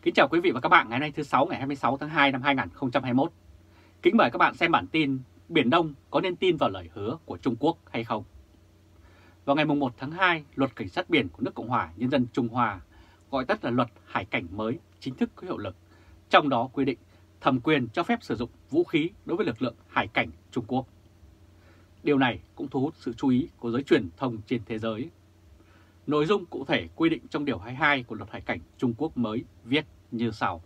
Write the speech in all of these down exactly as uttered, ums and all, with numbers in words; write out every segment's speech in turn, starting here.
Kính chào quý vị và các bạn ngày hôm nay thứ Sáu ngày hai mươi sáu tháng hai năm hai nghìn không trăm hai mươi mốt. Kính mời các bạn xem bản tin Biển Đông có nên tin vào lời hứa của Trung Quốc hay không? Vào ngày một tháng hai, Luật Cảnh sát biển của nước Cộng hòa Nhân dân Trung Hoa, gọi tắt là Luật Hải cảnh mới, chính thức có hiệu lực. Trong đó quy định thẩm quyền cho phép sử dụng vũ khí đối với lực lượng hải cảnh Trung Quốc. Điều này cũng thu hút sự chú ý của giới truyền thông trên thế giới. Nội dung cụ thể quy định trong Điều hai mươi hai của Luật Hải cảnh Trung Quốc mới viết như sau.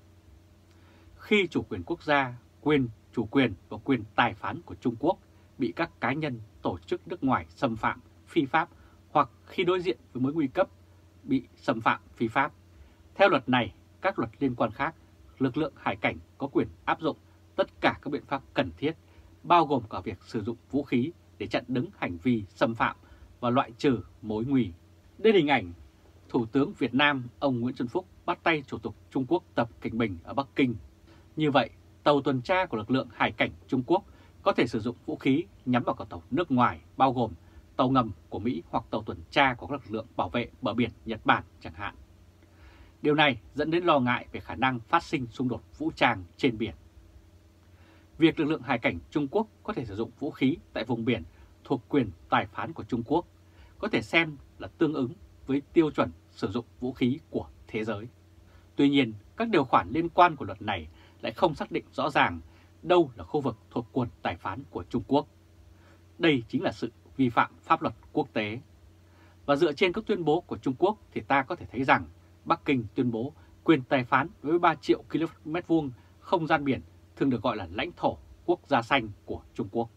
Khi chủ quyền quốc gia, quyền chủ quyền và quyền tài phán của Trung Quốc bị các cá nhân, tổ chức nước ngoài xâm phạm, phi pháp hoặc khi đối diện với mối nguy cấp bị xâm phạm, phi pháp. Theo luật này, các luật liên quan khác, lực lượng hải cảnh có quyền áp dụng tất cả các biện pháp cần thiết, bao gồm cả việc sử dụng vũ khí để chặn đứng hành vi xâm phạm và loại trừ mối nguy. Đây là hình ảnh Thủ tướng Việt Nam ông Nguyễn Xuân Phúc bắt tay Chủ tịch Trung Quốc Tập Cận Bình ở Bắc Kinh. Như vậy, tàu tuần tra của lực lượng hải cảnh Trung Quốc có thể sử dụng vũ khí nhắm vào các tàu nước ngoài, bao gồm tàu ngầm của Mỹ hoặc tàu tuần tra của các lực lượng bảo vệ bờ biển Nhật Bản chẳng hạn. Điều này dẫn đến lo ngại về khả năng phát sinh xung đột vũ trang trên biển. Việc lực lượng hải cảnh Trung Quốc có thể sử dụng vũ khí tại vùng biển thuộc quyền tài phán của Trung Quốc có thể xem là tương ứng với tiêu chuẩn sử dụng vũ khí của thế giới. Tuy nhiên, các điều khoản liên quan của luật này lại không xác định rõ ràng đâu là khu vực thuộc quyền tài phán của Trung Quốc. Đây chính là sự vi phạm pháp luật quốc tế. Và dựa trên các tuyên bố của Trung Quốc thì ta có thể thấy rằng Bắc Kinh tuyên bố quyền tài phán đối với ba triệu ki lô mét vuông không gian biển thường được gọi là lãnh thổ quốc gia xanh của Trung Quốc.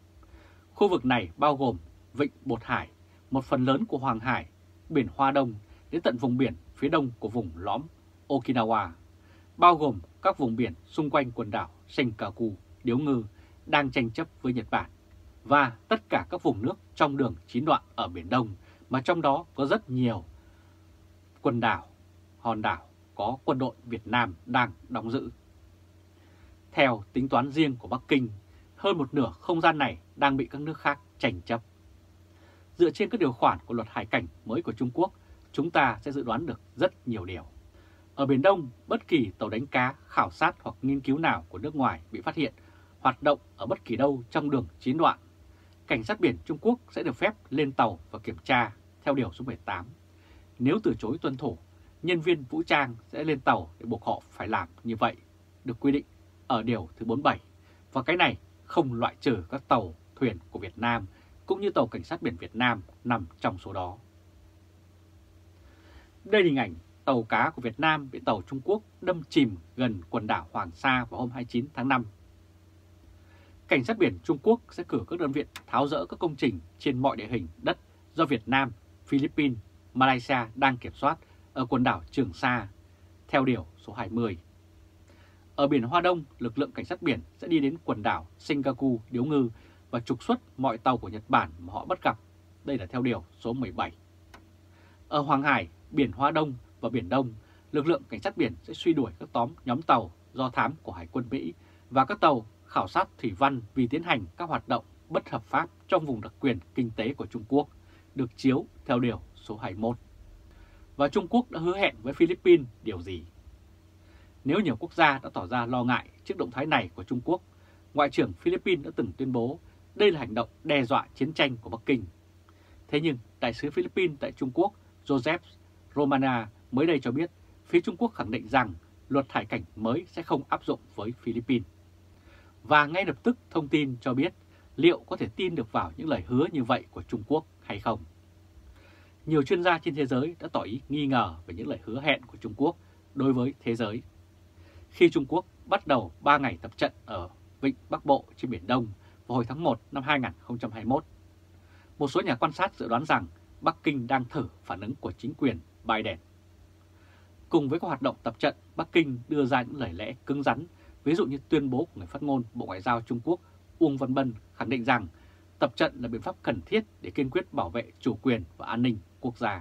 Khu vực này bao gồm Vịnh Bột Hải, một phần lớn của Hoàng Hải, biển Hoa Đông đến tận vùng biển phía đông của vùng lõm Okinawa, bao gồm các vùng biển xung quanh quần đảo Senkaku, Điếu Ngư đang tranh chấp với Nhật Bản, và tất cả các vùng nước trong đường chín đoạn ở Biển Đông, mà trong đó có rất nhiều quần đảo, hòn đảo có quân đội Việt Nam đang đóng giữ. Theo tính toán riêng của Bắc Kinh, hơn một nửa không gian này đang bị các nước khác tranh chấp. Dựa trên các điều khoản của luật hải cảnh mới của Trung Quốc, chúng ta sẽ dự đoán được rất nhiều điều. Ở Biển Đông, bất kỳ tàu đánh cá, khảo sát hoặc nghiên cứu nào của nước ngoài bị phát hiện hoạt động ở bất kỳ đâu trong đường chín đoạn, Cảnh sát biển Trung Quốc sẽ được phép lên tàu và kiểm tra theo Điều số mười tám. Nếu từ chối tuân thủ, nhân viên vũ trang sẽ lên tàu để buộc họ phải làm như vậy, được quy định ở Điều thứ bốn mươi bảy, và cái này không loại trừ các tàu thuyền của Việt Nam cũng như tàu Cảnh sát biển Việt Nam nằm trong số đó. Đây là hình ảnh tàu cá của Việt Nam bị tàu Trung Quốc đâm chìm gần quần đảo Hoàng Sa vào hôm hai mươi chín tháng năm. Cảnh sát biển Trung Quốc sẽ cử các đơn vị tháo dỡ các công trình trên mọi địa hình đất do Việt Nam, Philippines, Malaysia đang kiểm soát ở quần đảo Trường Sa, theo Điều số hai mươi. Ở biển Hoa Đông, lực lượng cảnh sát biển sẽ đi đến quần đảo Senkaku, Điếu Ngư và trục xuất mọi tàu của Nhật Bản mà họ bắt gặp. Đây là theo Điều số mười bảy. Ở Hoàng Hải, biển Hoa Đông và Biển Đông, lực lượng cảnh sát biển sẽ truy đuổi các tóm nhóm tàu do thám của Hải quân Mỹ và các tàu khảo sát thủy văn vì tiến hành các hoạt động bất hợp pháp trong vùng đặc quyền kinh tế của Trung Quốc, được chiếu theo Điều số hai mươi mốt. Và Trung Quốc đã hứa hẹn với Philippines điều gì? Nếu nhiều quốc gia đã tỏ ra lo ngại trước động thái này của Trung Quốc, Ngoại trưởng Philippines đã từng tuyên bố đây là hành động đe dọa chiến tranh của Bắc Kinh. Thế nhưng, Đại sứ Philippines tại Trung Quốc Joseph Romana mới đây cho biết phía Trung Quốc khẳng định rằng luật hải cảnh mới sẽ không áp dụng với Philippines. Và ngay lập tức thông tin cho biết liệu có thể tin được vào những lời hứa như vậy của Trung Quốc hay không. Nhiều chuyên gia trên thế giới đã tỏ ý nghi ngờ về những lời hứa hẹn của Trung Quốc đối với thế giới. Khi Trung Quốc bắt đầu ba ngày tập trận ở Vịnh Bắc Bộ trên Biển Đông vào hồi tháng một năm hai nghìn không trăm hai mươi mốt, một số nhà quan sát dự đoán rằng Bắc Kinh đang thử phản ứng của chính quyền Biden. Cùng với các hoạt động tập trận, Bắc Kinh đưa ra những lời lẽ cứng rắn, ví dụ như tuyên bố của người phát ngôn Bộ Ngoại giao Trung Quốc Uông Văn Bân khẳng định rằng tập trận là biện pháp cần thiết để kiên quyết bảo vệ chủ quyền và an ninh quốc gia.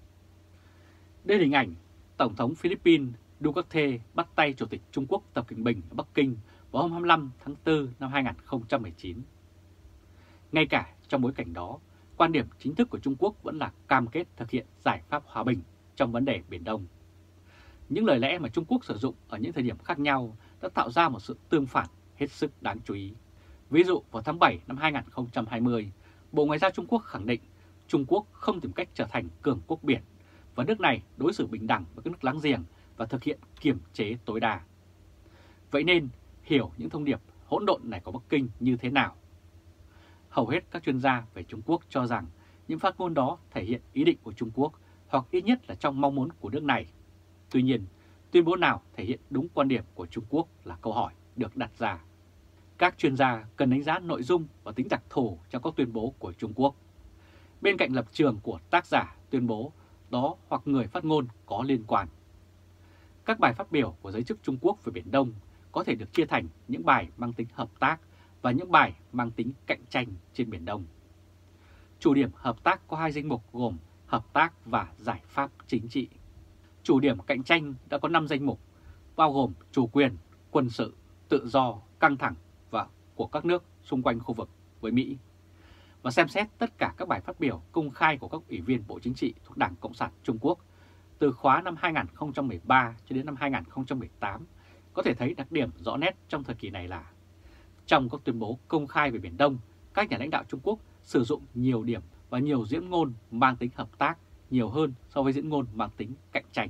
Đây là hình ảnh Tổng thống Philippines Duterte bắt tay Chủ tịch Trung Quốc Tập Cận Bình ở Bắc Kinh vào hôm hai mươi lăm tháng tư năm hai nghìn không trăm mười chín. Ngay cả trong bối cảnh đó, quan điểm chính thức của Trung Quốc vẫn là cam kết thực hiện giải pháp hòa bình trong vấn đề Biển Đông. những lời lẽ mà Trung Quốc sử dụng ở những thời điểm khác nhau đã tạo ra một sự tương phản hết sức đáng chú ý. Ví dụ vào tháng bảy năm hai nghìn không trăm hai mươi, Bộ Ngoại giao Trung Quốc khẳng định Trung Quốc không tìm cách trở thành cường quốc biển và nước này đối xử bình đẳng với các nước láng giềng và thực hiện kiềm chế tối đa. Vậy nên, hiểu những thông điệp hỗn độn này của Bắc Kinh như thế nào? Hầu hết các chuyên gia về Trung Quốc cho rằng những phát ngôn đó thể hiện ý định của Trung Quốc hoặc ít nhất là trong mong muốn của nước này. Tuy nhiên, tuyên bố nào thể hiện đúng quan điểm của Trung Quốc là câu hỏi được đặt ra. Các chuyên gia cần đánh giá nội dung và tính đặc thù trong các tuyên bố của Trung Quốc. Bên cạnh lập trường của tác giả tuyên bố đó hoặc người phát ngôn có liên quan. Các bài phát biểu của giới chức Trung Quốc về Biển Đông có thể được chia thành những bài mang tính hợp tác và những bài mang tính cạnh tranh trên Biển Đông. Chủ điểm hợp tác có hai danh mục gồm hợp tác và giải pháp chính trị. Chủ điểm cạnh tranh đã có năm danh mục, bao gồm chủ quyền, quân sự, tự do, căng thẳng và của các nước xung quanh khu vực với Mỹ. Và xem xét tất cả các bài phát biểu công khai của các ủy viên Bộ Chính trị thuộc Đảng Cộng sản Trung Quốc từ khóa năm hai nghìn không trăm mười ba cho đến năm hai nghìn không trăm mười tám, có thể thấy đặc điểm rõ nét trong thời kỳ này là trong các tuyên bố công khai về Biển Đông, các nhà lãnh đạo Trung Quốc sử dụng nhiều điểm và nhiều diễn ngôn mang tính hợp tác nhiều hơn so với diễn ngôn mang tính cạnh tranh.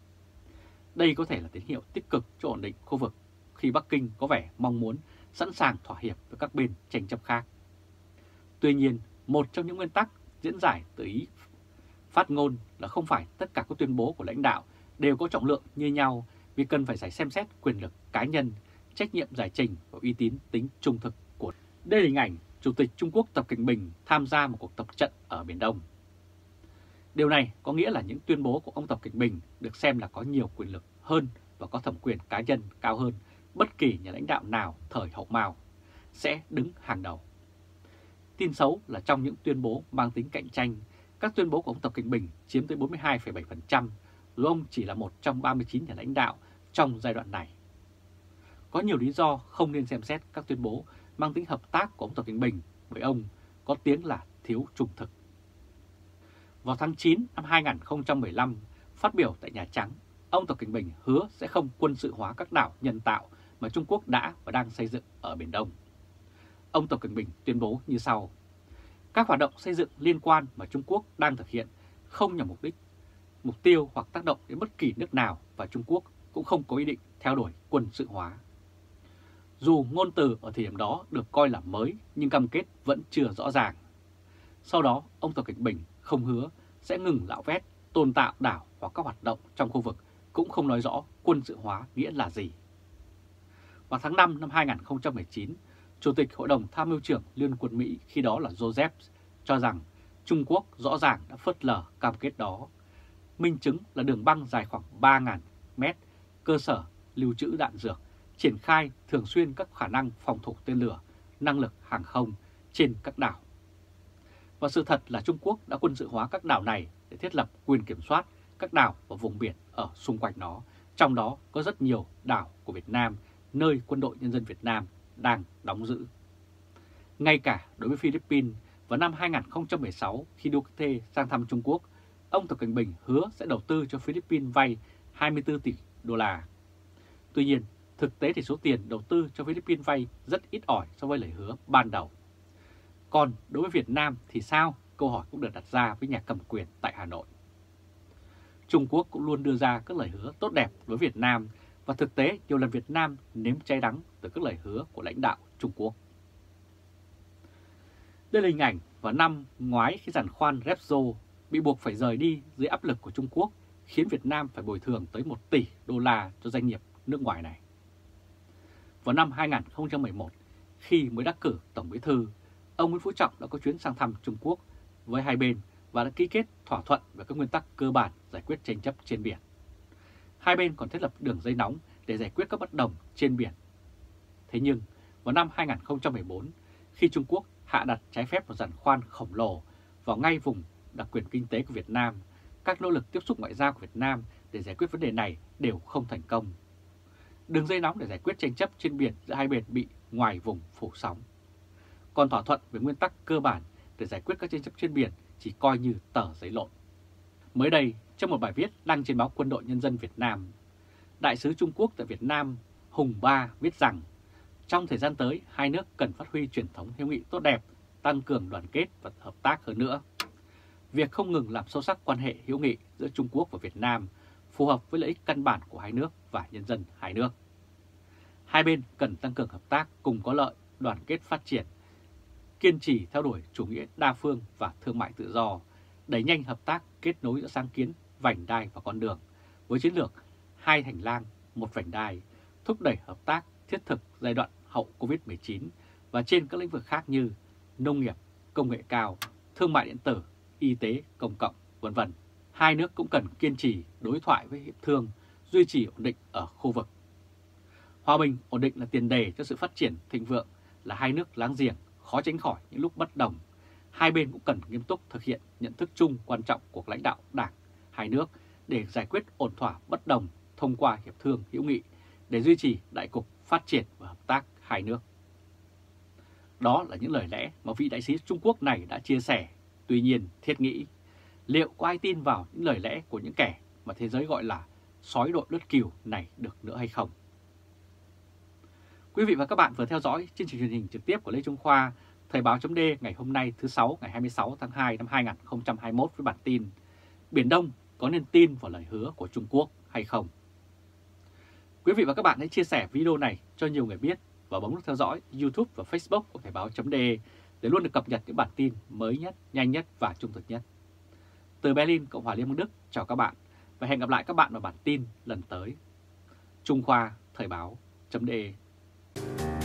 Đây có thể là tín hiệu tích cực cho ổn định khu vực khi Bắc Kinh có vẻ mong muốn sẵn sàng thỏa hiệp với các bên tranh chấp khác. Tuy nhiên, một trong những nguyên tắc diễn giải từ ý phát ngôn là không phải tất cả các tuyên bố của lãnh đạo đều có trọng lượng như nhau vì cần phải giải xem xét quyền lực cá nhân, trách nhiệm giải trình và uy tín tính trung thực của. Đây là hình ảnh Chủ tịch Trung Quốc Tập Cận Bình tham gia một cuộc tập trận ở Biển Đông. Điều này có nghĩa là những tuyên bố của ông Tập Cận Bình được xem là có nhiều quyền lực hơn và có thẩm quyền cá nhân cao hơn bất kỳ nhà lãnh đạo nào thời Hậu Mao, sẽ đứng hàng đầu. Tin xấu là trong những tuyên bố mang tính cạnh tranh, các tuyên bố của ông Tập Cận Bình chiếm tới bốn mươi hai phẩy bảy phần trăm, dù ông chỉ là một trong ba mươi chín nhà lãnh đạo trong giai đoạn này. Có nhiều lý do không nên xem xét các tuyên bố mang tính hợp tác của ông Tập Cận Bình với ông có tiếng là thiếu trung thực. Vào tháng chín năm hai nghìn không trăm mười lăm, phát biểu tại Nhà Trắng, ông Tập Cận Bình hứa sẽ không quân sự hóa các đảo nhân tạo mà Trung Quốc đã và đang xây dựng ở Biển Đông. Ông Tập Cận Bình tuyên bố như sau: các hoạt động xây dựng liên quan mà Trung Quốc đang thực hiện không nhằm mục đích, mục tiêu hoặc tác động đến bất kỳ nước nào và Trung Quốc cũng không có ý định theo đuổi quân sự hóa. Dù ngôn từ ở thời điểm đó được coi là mới nhưng cam kết vẫn chưa rõ ràng. Sau đó, ông Tập Cận Bình không hứa sẽ ngừng nạo vét, tôn tạo đảo hoặc các hoạt động trong khu vực, cũng không nói rõ quân sự hóa nghĩa là gì. Vào tháng năm năm hai nghìn không trăm mười chín, Chủ tịch Hội đồng Tham mưu trưởng Liên quân Mỹ khi đó là Joseph cho rằng Trung Quốc rõ ràng đã phớt lờ cam kết đó. Minh chứng là đường băng dài khoảng ba nghìn mét, cơ sở lưu trữ đạn dược, triển khai thường xuyên các khả năng phòng thủ tên lửa, năng lực hàng không trên các đảo. Và sự thật là Trung Quốc đã quân sự hóa các đảo này để thiết lập quyền kiểm soát các đảo và vùng biển ở xung quanh nó, trong đó có rất nhiều đảo của Việt Nam, nơi Quân đội Nhân dân Việt Nam đang đóng giữ. Ngay cả đối với Philippines, vào năm hai nghìn không trăm mười sáu khi Duterte sang thăm Trung Quốc, ông Tập Cận Bình hứa sẽ đầu tư cho Philippines vay hai mươi tư tỷ đô la. Tuy nhiên, thực tế thì số tiền đầu tư cho Philippines vay rất ít ỏi so với lời hứa ban đầu. Còn đối với Việt Nam thì sao? Câu hỏi cũng được đặt ra với nhà cầm quyền tại Hà Nội. Trung Quốc cũng luôn đưa ra các lời hứa tốt đẹp với Việt Nam và thực tế nhiều lần Việt Nam nếm trái đắng từ các lời hứa của lãnh đạo Trung Quốc. Đây là hình ảnh vào năm ngoái khi giàn khoan Repsol bị buộc phải rời đi dưới áp lực của Trung Quốc, khiến Việt Nam phải bồi thường tới một tỷ đô la cho doanh nghiệp nước ngoài này. Vào năm hai nghìn không trăm mười một, khi mới đắc cử Tổng Bí thư, ông Nguyễn Phú Trọng đã có chuyến sang thăm Trung Quốc với hai bên và đã ký kết thỏa thuận về các nguyên tắc cơ bản giải quyết tranh chấp trên biển. Hai bên còn thiết lập đường dây nóng để giải quyết các bất đồng trên biển. Thế nhưng, vào năm hai nghìn không trăm mười bốn, khi Trung Quốc hạ đặt trái phép một giàn khoan khổng lồ vào ngay vùng đặc quyền kinh tế của Việt Nam, các nỗ lực tiếp xúc ngoại giao của Việt Nam để giải quyết vấn đề này đều không thành công. Đường dây nóng để giải quyết tranh chấp trên biển giữa hai bên bị ngoài vùng phủ sóng. Còn thỏa thuận về nguyên tắc cơ bản để giải quyết các tranh chấp trên biển chỉ coi như tờ giấy lộn. Mới đây, trong một bài viết đăng trên báo Quân đội Nhân dân Việt Nam, Đại sứ Trung Quốc tại Việt Nam Hùng Ba viết rằng trong thời gian tới, hai nước cần phát huy truyền thống hữu nghị tốt đẹp, tăng cường đoàn kết và hợp tác hơn nữa. Việc không ngừng làm sâu sắc quan hệ hữu nghị giữa Trung Quốc và Việt Nam phù hợp với lợi ích căn bản của hai nước và nhân dân hai nước. Hai bên cần tăng cường hợp tác cùng có lợi, đoàn kết phát triển, kiên trì theo đuổi chủ nghĩa đa phương và thương mại tự do, đẩy nhanh hợp tác kết nối giữa sáng kiến, vành đai và con đường, với chiến lược hai hành lang, một vành đai, thúc đẩy hợp tác thiết thực giai đoạn hậu Covid mười chín và trên các lĩnh vực khác như nông nghiệp, công nghệ cao, thương mại điện tử, y tế, công cộng, vân vân. Hai nước cũng cần kiên trì đối thoại với hiệp thương, duy trì ổn định ở khu vực. Hòa bình, ổn định là tiền đề cho sự phát triển thịnh vượng, là hai nước láng giềng, khó tránh khỏi những lúc bất đồng. Hai bên cũng cần nghiêm túc thực hiện nhận thức chung quan trọng của lãnh đạo Đảng hai nước để giải quyết ổn thỏa bất đồng thông qua hiệp thương hữu nghị để duy trì đại cục phát triển và hợp tác hai nước. Đó là những lời lẽ mà vị đại sứ Trung Quốc này đã chia sẻ. Tuy nhiên, thiết nghĩ, liệu có ai tin vào những lời lẽ của những kẻ mà thế giới gọi là sói đội lướt cừu này được nữa hay không? Quý vị và các bạn vừa theo dõi chương trình truyền hình trực tiếp của Lê Trung Khoa, Thời báo chấm D ngày hôm nay thứ Sáu ngày hai mươi sáu tháng hai năm hai nghìn không trăm hai mươi mốt với bản tin Biển Đông có nên tin vào lời hứa của Trung Quốc hay không? Quý vị và các bạn hãy chia sẻ video này cho nhiều người biết và bấm nút theo dõi YouTube và Facebook của Thời báo chấm D để luôn được cập nhật những bản tin mới nhất, nhanh nhất và trung thực nhất. Từ Berlin, Cộng hòa Liên bang Đức, chào các bạn và hẹn gặp lại các bạn vào bản tin lần tới. Trung Khoa, Thời báo chấm D.